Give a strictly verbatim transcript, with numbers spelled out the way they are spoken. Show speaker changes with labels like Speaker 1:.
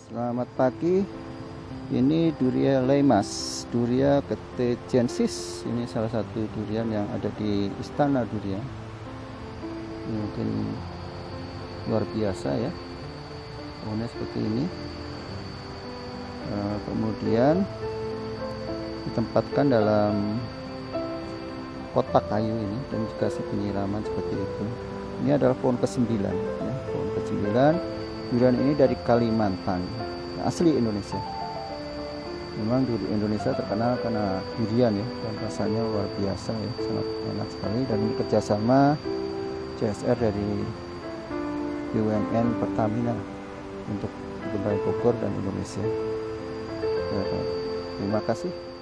Speaker 1: Selamat pagi. Ini durian Leimas, Duria ketejensis. Ini salah satu durian yang ada di Istana Durian. Ini mungkin luar biasa ya. Pohonnya seperti ini. Nah, kemudian ditempatkan dalam kotak kayu ini dan dikasih penyiraman seperti itu. Ini adalah pohon kesembilan ya, pohon kesembilan. Durian ini dari Kalimantan, asli Indonesia. Memang duri Indonesia terkenal karena durian ya, dan rasanya luar biasa ya, sangat enak sekali. Dan ini kerjasama C S R dari B U M N Pertamina untuk Kabupaten Bogor dan Indonesia. Ya, terima kasih.